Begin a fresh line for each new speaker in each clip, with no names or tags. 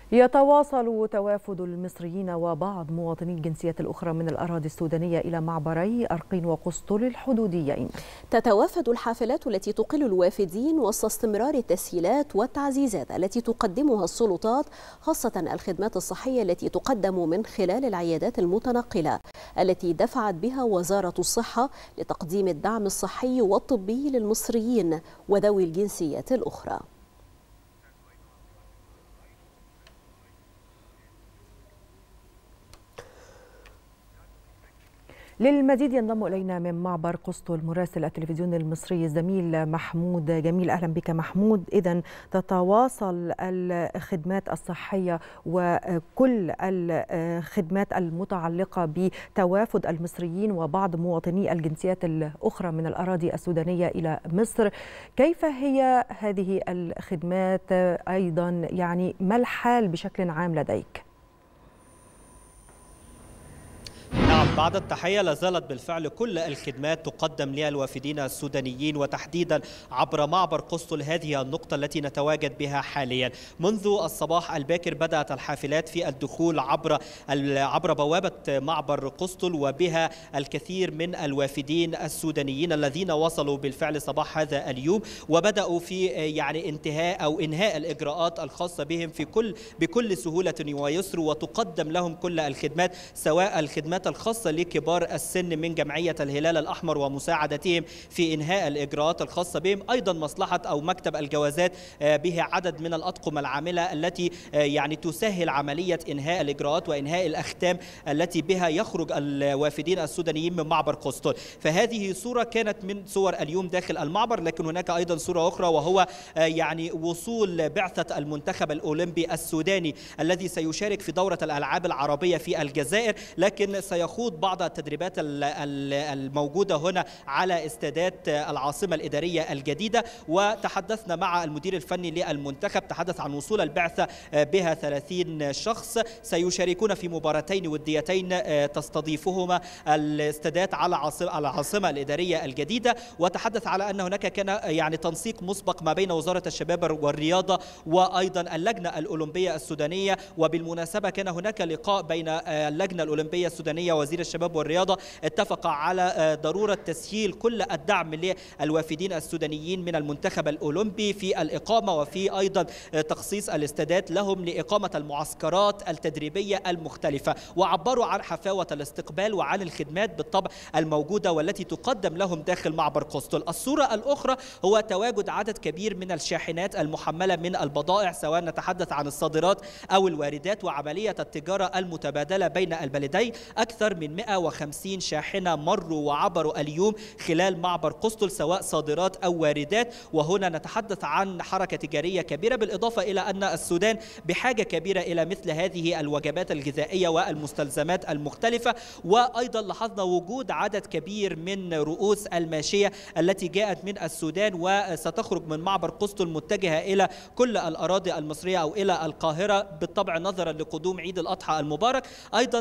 يتواصل توافد المصريين وبعض مواطني الجنسيات الأخرى من الأراضي السودانية إلى معبري أرقين وقسطل الحدوديين.
تتوافد الحافلات التي تقل الوافدين وسط استمرار التسهيلات والتعزيزات التي تقدمها السلطات، خاصة الخدمات الصحية التي تقدم من خلال العيادات المتنقلة التي دفعت بها وزارة الصحة لتقديم الدعم الصحي والطبي للمصريين وذوي الجنسيات الأخرى.
للمزيد ينضم إلينا من معبر قسطل مراسل التلفزيون المصري الزميل محمود جميل. أهلا بك محمود. إذن تتواصل الخدمات الصحية وكل الخدمات المتعلقة بتوافد المصريين وبعض مواطني الجنسيات الأخرى من الأراضي السودانية إلى مصر. كيف هي هذه الخدمات؟ أيضا ما الحال بشكل عام لديك؟
نعم، بعد التحية لازالت بالفعل كل الخدمات تقدم للوافدين السودانيين وتحديدا عبر معبر قسطل، هذه النقطة التي نتواجد بها حاليا. منذ الصباح الباكر بدأت الحافلات في الدخول عبر بوابة معبر قسطل، وبها الكثير من الوافدين السودانيين الذين وصلوا بالفعل صباح هذا اليوم وبدأوا في انهاء الإجراءات الخاصة بهم بكل سهولة ويسر، وتقدم لهم كل الخدمات، سواء الخدمات الخاصة لكبار السن من جمعية الهلال الأحمر ومساعدتهم في إنهاء الإجراءات الخاصة بهم، أيضا مصلحة أو مكتب الجوازات به عدد من الأطقم العاملة التي تسهل عملية إنهاء الإجراءات وإنهاء الأختام التي بها يخرج الوافدين السودانيين من معبر قسطل. فهذه صورة كانت من صور اليوم داخل المعبر، لكن هناك أيضا صورة أخرى وهو وصول بعثة المنتخب الأولمبي السوداني الذي سيشارك في دورة الألعاب العربية في الجزائر، لكن سيخوض بعض التدريبات الموجودة هنا على استادات العاصمة الإدارية الجديدة. وتحدثنا مع المدير الفني للمنتخب، تحدث عن وصول البعثة بها 30 شخص سيشاركون في مباراتين وديتين تستضيفهما الاستادات على العاصمة الإدارية الجديدة. وتحدث على أن هناك كان تنسيق مسبق ما بين وزارة الشباب والرياضة وأيضا اللجنة الأولمبية السودانية، وبالمناسبة كان هناك لقاء بين اللجنة الأولمبية السودانية وزير الشباب والرياضة، اتفق على ضرورة تسهيل كل الدعم للوافدين السودانيين من المنتخب الأولمبي في الإقامة، وفي أيضا تخصيص الاستادات لهم لإقامة المعسكرات التدريبية المختلفة. وعبروا عن حفاوة الاستقبال وعن الخدمات بالطبع الموجودة والتي تقدم لهم داخل معبر قسطل. الصورة الأخرى هو تواجد عدد كبير من الشاحنات المحملة من البضائع، سواء نتحدث عن الصادرات أو الواردات، وعملية التجارة المتبادلة بين البلدين. أكثر من 150 شاحنة مروا وعبروا اليوم خلال معبر قسطل، سواء صادرات أو واردات. وهنا نتحدث عن حركة تجارية كبيرة، بالإضافة إلى أن السودان بحاجة كبيرة إلى مثل هذه الوجبات الغذائية والمستلزمات المختلفة. وأيضا لاحظنا وجود عدد كبير من رؤوس الماشية التي جاءت من السودان وستخرج من معبر قسطل متجهة إلى كل الأراضي المصرية أو إلى القاهرة، بالطبع نظرا لقدوم عيد الأضحى المبارك. أيضا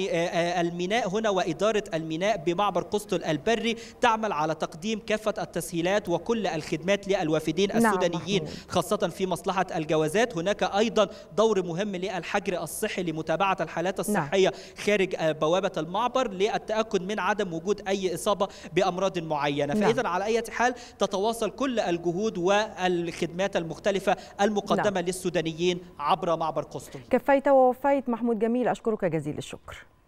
الميناء هنا وإدارة الميناء بمعبر قسطل البري تعمل على تقديم كافة التسهيلات وكل الخدمات للوافدين السودانيين، خاصة في مصلحة الجوازات. هناك أيضا دور مهم للحجر الصحي لمتابعة الحالات الصحية خارج بوابة المعبر للتأكد من عدم وجود أي إصابة بأمراض معينة. فإذا على أي حال تتواصل كل الجهود والخدمات المختلفة المقدمة للسودانيين عبر معبر قسطل.
كفيت ووفيت محمود جميل، أشكرك جزيل الشكر.